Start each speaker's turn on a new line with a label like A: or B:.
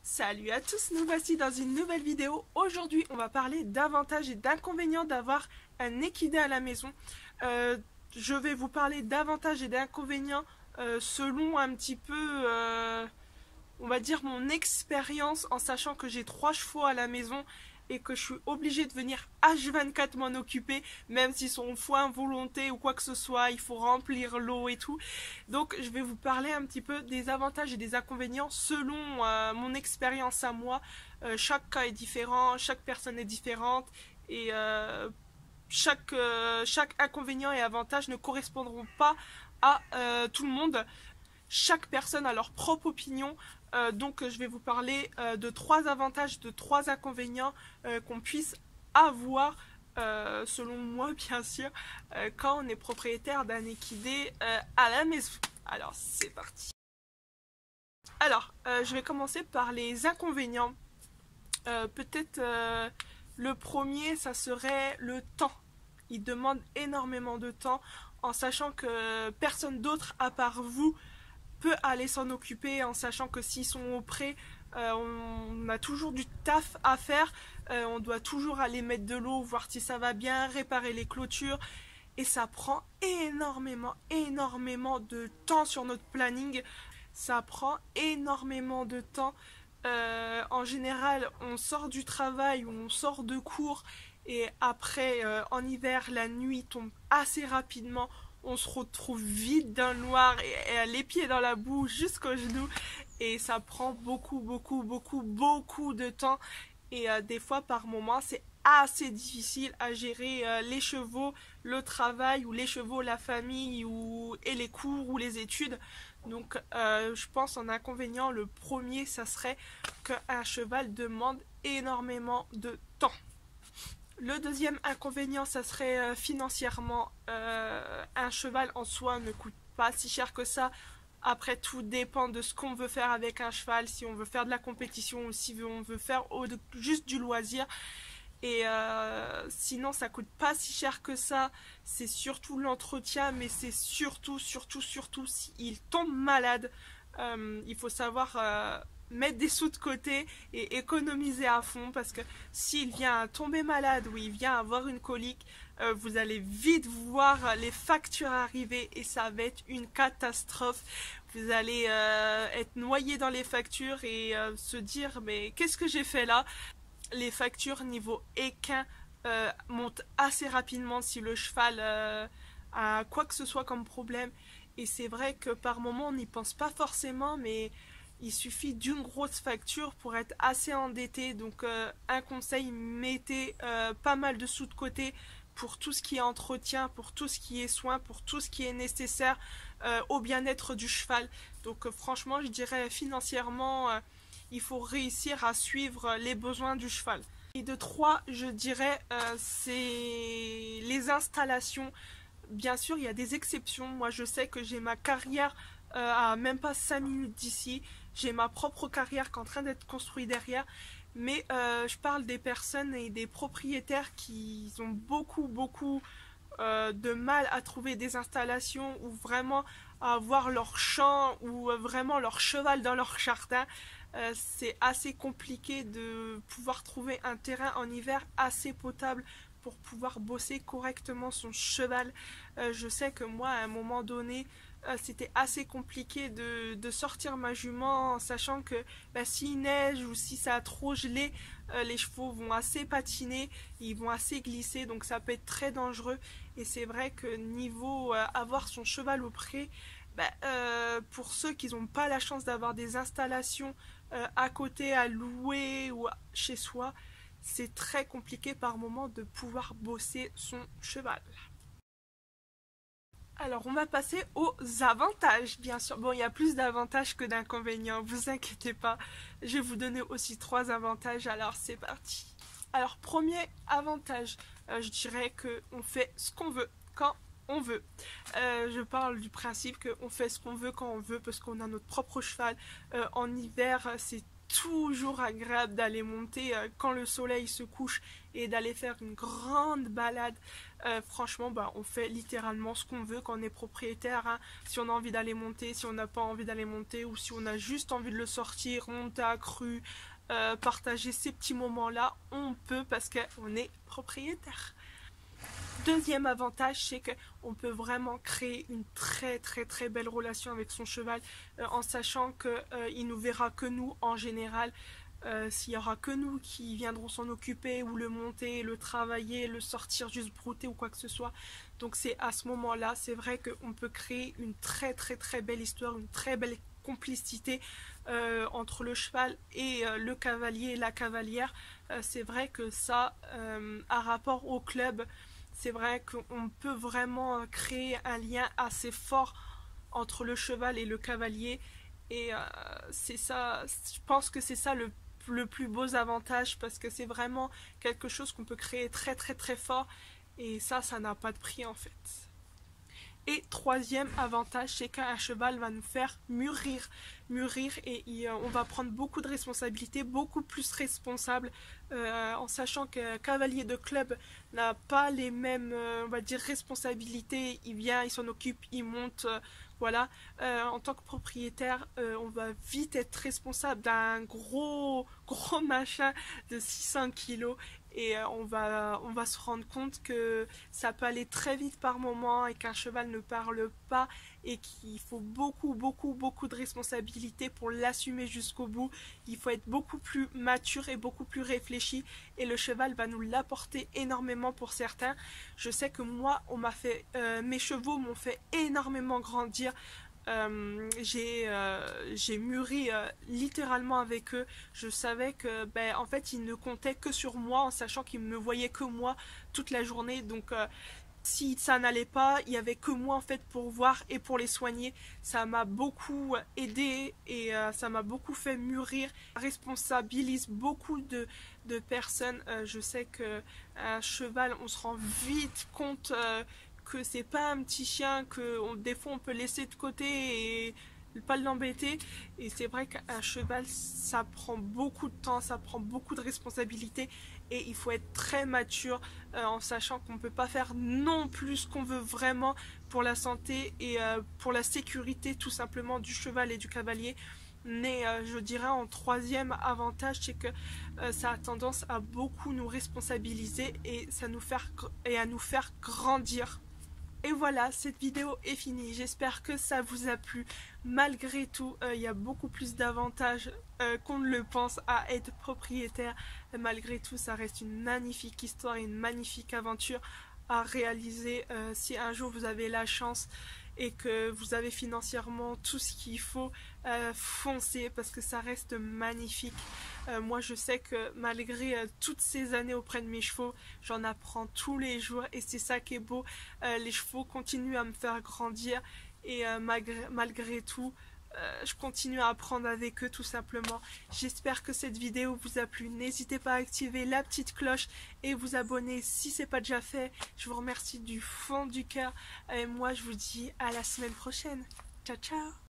A: Salut à tous, nous voici dans une nouvelle vidéo. Aujourd'hui, on va parler d'avantages et d'inconvénients d'avoir un équidé à la maison. Je vais vous parler d'avantages et d'inconvénients selon un petit peu, on va dire, mon expérience, en sachant que j'ai 3 chevaux à la maison et que je suis obligée de venir H24 m'en occuper, même s'ils sont foin volonté ou quoi que ce soit, il faut remplir l'eau et tout. Donc je vais vous parler un petit peu des avantages et des inconvénients selon mon expérience à moi. Chaque cas est différent, chaque personne est différente et chaque inconvénient et avantage ne correspondront pas à tout le monde. Chaque personne a leur propre opinion. Donc je vais vous parler de 3 avantages, de 3 inconvénients qu'on puisse avoir, selon moi bien sûr, quand on est propriétaire d'un équidé à la maison. Alors c'est parti. Alors je vais commencer par les inconvénients. Peut-être le premier, ça serait le temps. Il demande énormément de temps, en sachant que personne d'autre à part vous peut aller s'en occuper, en sachant que s'ils sont au pré, on a toujours du taf à faire, on doit toujours aller mettre de l'eau, voir si ça va bien, réparer les clôtures, et ça prend énormément de temps sur notre planning. Ça prend énormément de temps. En général, on sort du travail ou on sort de cours, et après, en hiver, la nuit tombe assez rapidement. On se retrouve vite dans le noir et les pieds dans la boue jusqu'aux genoux, et ça prend beaucoup de temps, et des fois par moment c'est assez difficile à gérer les chevaux, le travail, ou les chevaux, la famille, et les cours ou les études. Donc je pense en inconvénient, le premier ça serait qu'un cheval demande énormément de temps. Le deuxième inconvénient, ça serait financièrement. Un cheval en soi ne coûte pas si cher que ça. Après, tout dépend de ce qu'on veut faire avec un cheval, si on veut faire de la compétition ou si on veut faire juste du loisir. Et sinon, ça coûte pas si cher que ça. C'est surtout l'entretien, mais c'est surtout s'il tombe malade. Il faut savoir mettre des sous de côté et économiser à fond, parce que s'il vient à tomber malade ou il vient avoir une colique, vous allez vite voir les factures arriver et ça va être une catastrophe. Vous allez être noyé dans les factures et se dire mais qu'est-ce que j'ai fait là? Les factures niveau équin montent assez rapidement si le cheval a quoi que ce soit comme problème. Et c'est vrai que par moment on n'y pense pas forcément, mais il suffit d'une grosse facture pour être assez endetté. Donc un conseil, mettez pas mal de sous de côté pour tout ce qui est entretien, pour tout ce qui est soin, pour tout ce qui est nécessaire au bien-être du cheval. Donc franchement, je dirais financièrement, il faut réussir à suivre les besoins du cheval. Et de 3, je dirais, c'est les installations. Bien sûr, il y a des exceptions. Moi, je sais que j'ai ma carrière à même pas 5 minutes d'ici. J'ai ma propre carrière qui est en train d'être construite derrière. Mais je parle des personnes et des propriétaires qui ont beaucoup de mal à trouver des installations, ou vraiment à avoir leur champ ou vraiment leur cheval dans leur jardin. C'est assez compliqué de pouvoir trouver un terrain en hiver assez potable pour pouvoir bosser correctement son cheval. Je sais que moi, à un moment donné, c'était assez compliqué de sortir ma jument, en sachant que s'il neige ou si ça a trop gelé, les chevaux vont assez patiner, ils vont assez glisser, donc ça peut être très dangereux. Et c'est vrai que niveau avoir son cheval au pré, pour ceux qui n'ont pas la chance d'avoir des installations à côté à louer ou chez soi, c'est très compliqué par moment de pouvoir bosser son cheval. Alors on va passer aux avantages, bien sûr. Bon, il y a plus d'avantages que d'inconvénients, vous inquiétez pas. Je vais vous donner aussi 3 avantages, alors c'est parti. Alors premier avantage, je dirais qu'on fait ce qu'on veut quand on veut. Je parle du principe qu'on fait ce qu'on veut quand on veut, parce qu'on a notre propre cheval. En hiver, c'est toujours agréable d'aller monter quand le soleil se couche et d'aller faire une grande balade. Franchement, on fait littéralement ce qu'on veut quand on est propriétaire, hein. Si on a envie d'aller monter, si on n'a pas envie d'aller monter, ou si on a juste envie de le sortir, monter à cru, partager ces petits moments-là, on peut parce qu'on est propriétaire. Deuxième avantage, c'est qu'on peut vraiment créer une très belle relation avec son cheval, en sachant qu'il nous verra que nous en général. S'il y aura que nous qui viendrons s'en occuper, ou le monter, le travailler, le sortir, juste brouter ou quoi que ce soit. Donc c'est à ce moment-là, c'est vrai qu'on peut créer une très belle histoire, une très belle complicité entre le cheval et le cavalier et la cavalière. C'est vrai que ça, à rapport au club, c'est vrai qu'on peut vraiment créer un lien assez fort entre le cheval et le cavalier. Et c'est ça, je pense que c'est ça le plus beau avantage, parce que c'est vraiment quelque chose qu'on peut créer très fort. Et ça n'a pas de prix en fait. Et troisième avantage, c'est qu'un cheval va nous faire mûrir et on va prendre beaucoup de responsabilités, beaucoup plus responsable, en sachant qu'un cavalier de club n'a pas les mêmes, on va dire, responsabilités. Il vient, il s'en occupe, il monte, voilà. En tant que propriétaire, on va vite être responsable d'un gros machin de 600 kilos. Et on va se rendre compte que ça peut aller très vite par moment, et qu'un cheval ne parle pas, et qu'il faut beaucoup de responsabilités pour l'assumer jusqu'au bout. Il faut être beaucoup plus mature et beaucoup plus réfléchi, et le cheval va nous l'apporter énormément pour certains. Je sais que moi, mes chevaux m'ont fait énormément grandir. J'ai mûri littéralement avec eux. Je savais que en fait ils ne comptaient que sur moi, en sachant qu'ils me voyaient que moi toute la journée. Donc si ça n'allait pas, il y avait que moi en fait pour voir et pour les soigner. Ça m'a beaucoup aidé, et ça m'a beaucoup fait mûrir. Ça responsabilise beaucoup de personnes. Je sais que un cheval, on se rend vite compte que c'est pas un petit chien que des fois on peut laisser de côté et pas l'embêter. Et c'est vrai qu'un cheval, ça prend beaucoup de temps, ça prend beaucoup de responsabilités, et il faut être très mature, en sachant qu'on ne peut pas faire non plus ce qu'on veut vraiment pour la santé et pour la sécurité tout simplement du cheval et du cavalier. Mais je dirais en troisième avantage, c'est que ça a tendance à beaucoup nous responsabiliser et à nous faire grandir. Et voilà, cette vidéo est finie. J'espère que ça vous a plu. Malgré tout, il y a beaucoup plus d'avantages qu'on ne le pense à être propriétaire. Malgré tout, ça reste une magnifique histoire et une magnifique aventure à réaliser si un jour vous avez la chance et que vous avez financièrement tout ce qu'il faut. Foncez, parce que ça reste magnifique. Moi je sais que malgré toutes ces années auprès de mes chevaux, j'en apprends tous les jours, et c'est ça qui est beau. Les chevaux continuent à me faire grandir, et malgré tout, je continue à apprendre avec eux tout simplement. J'espère que cette vidéo vous a plu. N'hésitez pas à activer la petite cloche et vous abonner si ce n'est pas déjà fait. Je vous remercie du fond du cœur, et moi je vous dis à la semaine prochaine. Ciao ciao.